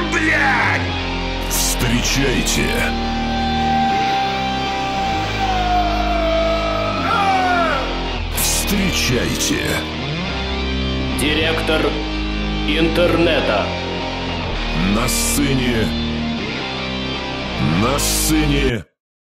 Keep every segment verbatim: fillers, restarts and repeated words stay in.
блядь! Встречайте. Встречайте. Директор интернета. На сцене. На сцене.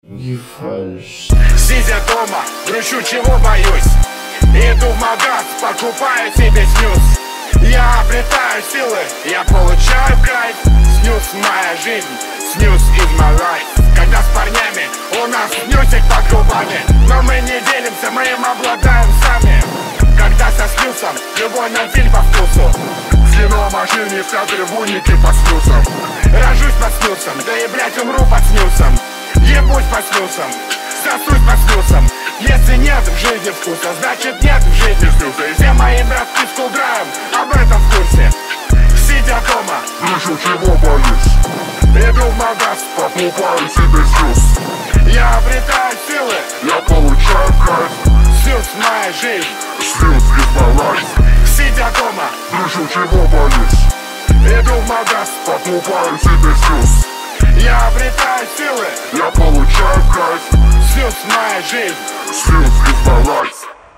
Сидя дома, грущу, чего боюсь. Иду в магаз, покупаю себе снюс. Я обретаю силы, я получаю кайф. Снюс моя жизнь, снюс is my life. Когда с парнями у нас снюсик под губами, но мы не делимся, мы им обладаем сами. Когда со снюсом, любой нам фильм по вкусу. В киномашине, в кадре в унике под снюсом. Рожусь под снюсом, да и блять умру под снюсом. Ебусь по снюсам, сосусь по снюсам. Если нет в жизни вкуса, значит нет в жизни снюса. И все мои братки с кулдраем об этом в курсе. Сидя дома, решу, чего боюсь. иду в магаз, покупаю себе снюс. я обретаю силы, Я получаю кайф. снюс моя жизнь, Снюс is my life. сидя дома, решу, чего боюсь. иду в магаз, покупаю себе снюс. я обретаю силы, Я получаю кайф. снюс моя жизнь. Снюс is my life.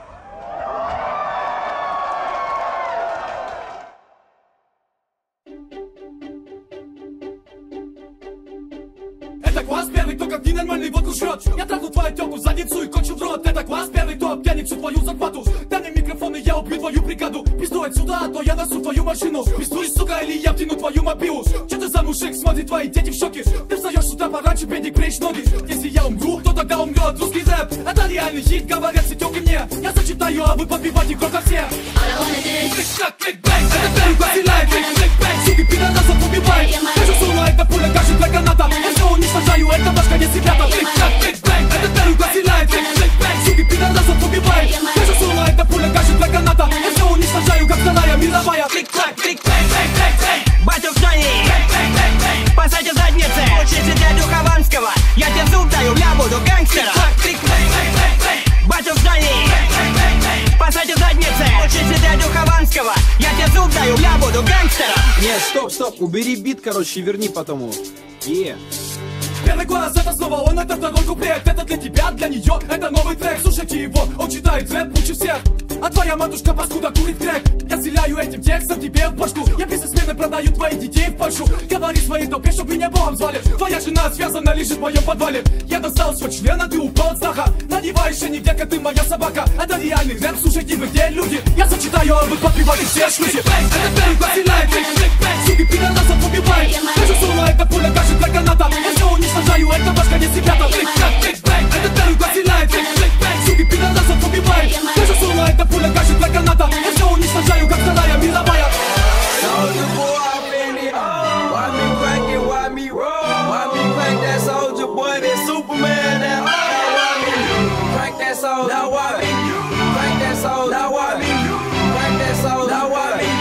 Это класс первый, кто как ненормальный водку жрет. Я трахну твою тёлку в задницу и кончу в рот. Это класс первый, кто обтянет всю твою зарплату. Дай мне микрофон и я убью твою бригаду. Пизду отсюда, а то я носу твою машину. Пиздуешь, сука, или я втяну твою мобилу. Че ты за мужик, смотри, твои дети в шоке. Ты встаешь с утра пораньше, педик, прячь ноги. Если я умру, то тогда умрет русский рэп. Это реальный хит, говорят все тёлки мне. Я зачитаю, а вы подбивайте громко все. Клик-клак, клик-бэнг, это первый класс и лайк. Клик-бэнг, суки, пидорасов убивает. Кажу, сума, это пуля, кажет для граната. Я все уничтожаю, это ваш конец, ребята. Клик-клак, клик-бэнг, это первый класс и лайк. Клик-бэнг, суки, пидорасов убивает. Кажу, сума, это пуля, кажет для граната. Я все уничтожаю, как вторая мировая. Клик-клак, клик-бэнг, батю в зоне, посадя задницы. Учите дядю Хованского, я тебе зуб даю, я буду гангстера. Батю в зоне, посадя задницы. Учите дядю Хованского, я тебе зуб даю, я буду гангстера. Нет, стоп, стоп, убери бит, короче, верни потому. Е. Первый глаз, это снова он, это второй куплет. Это для тебя, для нее, это новый трек. Слушайте его, он читает рэп лучше всех. А твоя матушка паскуда курит крэк. Я селяю этим текстом тебе в башку. Я бизнесмены продаю твоих детей в Польшу. Говори своей толпе, чтоб меня богом звали. Твоя жена связана, лежит в моем подвале. Я достал свой член, а ты упал от страха. Надеваешься нигде, как ты моя собака. Это реальный рэп, слушайте вы где люди. Я зачитаю, а вы подпевали все шлюхи. Это первый класс и лайк. Суки, пидорасов убивает. Кажу, сума, это пуля, кажет для граната. Я все уничтожаю, это ваш конец, ребята. Это первый класс и лайк. Суки, пидорасов убивает. Кажу, сума, это пуля, кажет для граната. Я все уничтожаю, как вторая мировая. Soldier boy, I been it all. Why me crack it, why me roll? Why me crack that soldier boy, that Superman, that all? Why me crack that soul? Now why me crack that soul? Now why me crack that soul? Now why me?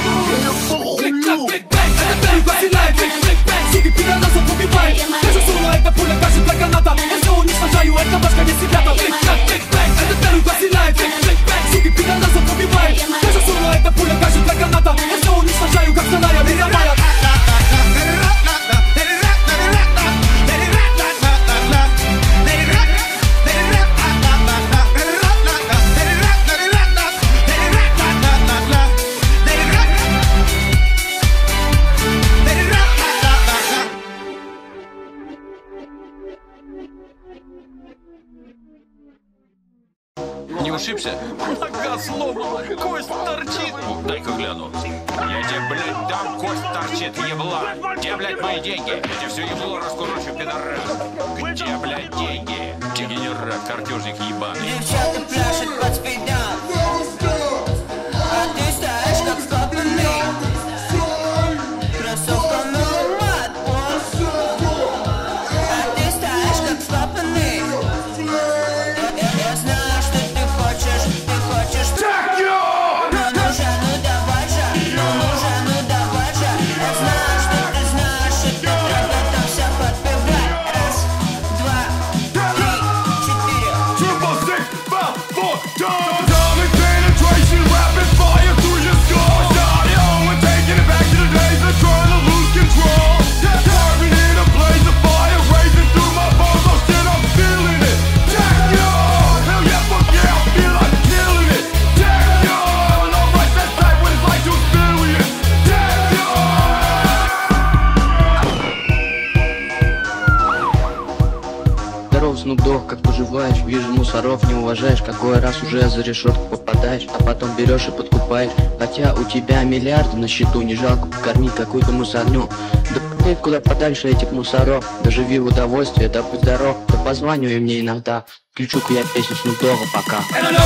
Это первый класс и лайк. Суки, пидорасов убивает. Кажу, сума, это пуля, кажет для граната. Я все уничтожаю, это ваш конец, ребята. Это первый класс и лайк. Суки, пидорасов убивает. Кажу, сума, это пуля, кажет для граната. Я все уничтожаю, как вторая мировая. Не ушибся? Нога сломана, кость торчит. Дай-ка гляну. Я тебе, блядь, дам, кость торчит, еблан. Где, блядь, мои деньги? Я тебе все ебло раскурочу, пидорас. Где, блядь, деньги? Дегенерат, картежник ебаный. Девчата пляшут под спидом, а ты стоишь как вкопанный. Кроссовка мат, а ты стоишь как вкопанный. Я знаю, что ты хочешь, ты хочешь. Ну нужно, ну давай же, ну нужно, ну давай же. Я знаю, что ты знаешь, что ты приготовься подпевать. Раз, два, три, четыре. Triple six, five, four, two, Снуп Дог, как поживаешь? Вижу, мусоров не уважаешь. Какой раз уже за решетку попадаешь, а потом берешь и подкупаешь. Хотя у тебя миллиарды на счету, не жалко покормить какую-то мусорню. Да ты куда подальше этих мусоров. Да живи в удовольствие, да будь здоров. Да позванивай мне иногда. Включу-ка я песню Снуп Дога, пока.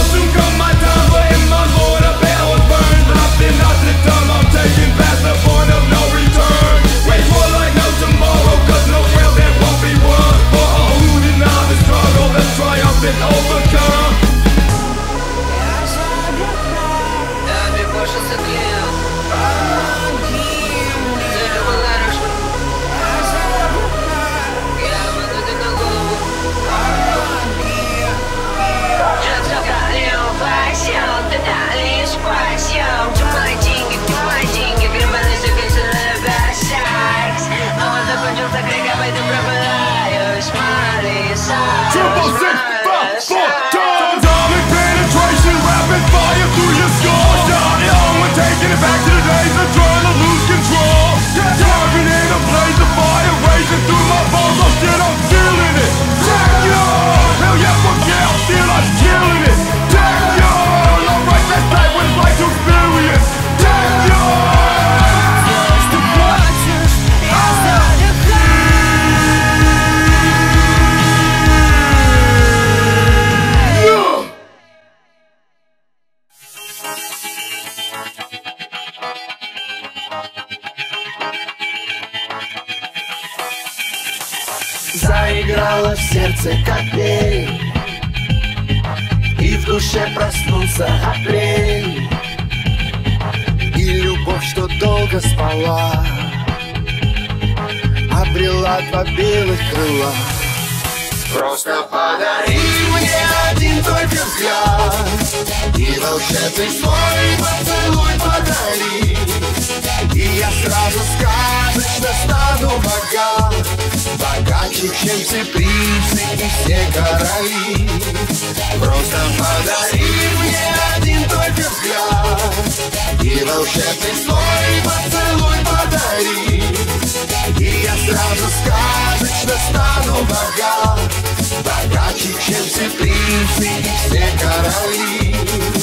Triple six, five, four, times atomic penetration, rapid fire through your skull. Started on, we're taking it back to the days of trying to lose control. Driving in a blaze of fire, racing through my bones. Oh shit, I'm feeling it. Take yo, hell yeah, fuck yeah, I'm still I'm killing it. Take yo, alright, let's type what it's like to experience. Take yo. Заиграла в сердце капель, и в душе проснулся апрель. И любовь, что долго спала, обрела два белых крыла. Просто подари мне один только взгляд, и волшебный свой поцелуй подари, и я сразу сказочно стану богат, богаче, чем все принцы и все короли. Просто подари мне один только взгляд, и волшебный свой поцелуй подари, и я сразу сказочно стану богат, богаче, чем все принцы и все короли.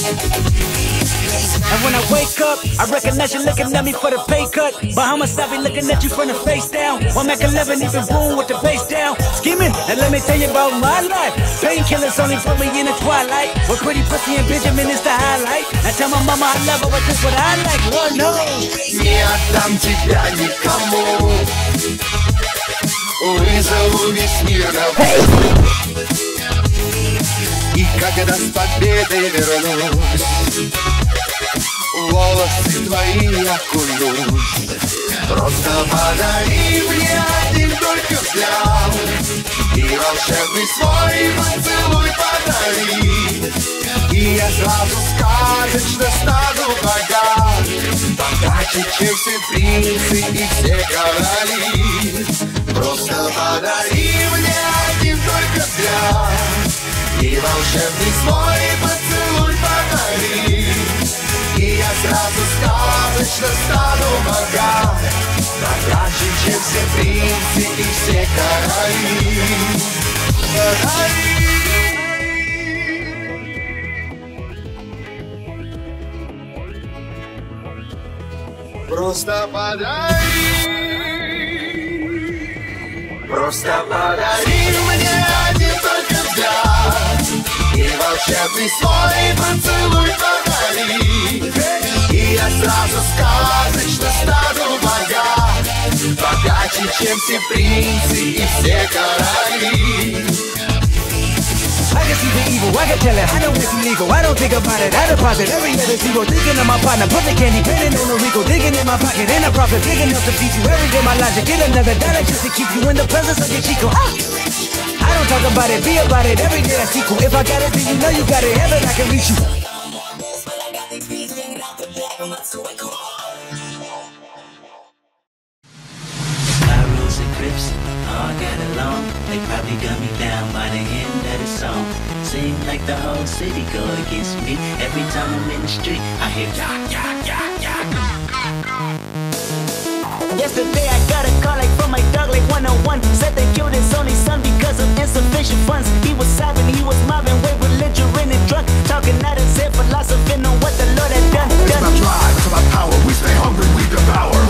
And when I wake up, I recognize you looking at me for the pay cut. Bahamas, I be looking at you from the face down. One Mac eleven, even boom with the bass down. Skimming, and let me tell you about my life. Painkillers only put me in the twilight. With pretty pussy and Benjamin is the highlight. I tell my mama I love her, but this what I like, Lord knows. Не отдам тебя никому, вызову весь мир на войну. И когда с победой вернусь, волосы твои окунусь. Просто подари мне один только взгляд, и волшебный свой поцелуй подари, и я сразу сказочно стану богат, богаче, чем все принцы и все короли. Просто подари мне один только взгляд, и волшебный свой поцелуй подари, и я сразу сказочно стану богат, богаче, чем все принцы и все короли. Подари. Просто подари, просто подари мне один только взгляд, и волшебный свой поцелуй подари, и я сразу сказочно стану богат, богаче, чем все принцы и все короли. I can see the evil, I can tell it, I know it's illegal. I don't think about it, I deposit every other zero. Thinking of my partner, put the candy, penning on the Rico. Digging in my pocket, and I profit big enough to feed you every day. My logic, get another dollar just to keep you in the presence of your Chico. Ah! I don't talk about it, be about it, every day I sequel. If I got it, then you know you got it, heaven I can reach you. All got along, they probably got me down by the end of the song. Seem like the whole city go against me. Every time I'm in the street, I hear yak, yak, yak, yak. Yesterday I got a call like from my dog, like one oh one said they killed his only son because of insufficient funds. He was sobbing, he was mobbing, way belligerent and drunk, talking out his head, philosophing on what the Lord had done. It's about drive, it's about power. We stay hungry, we devour.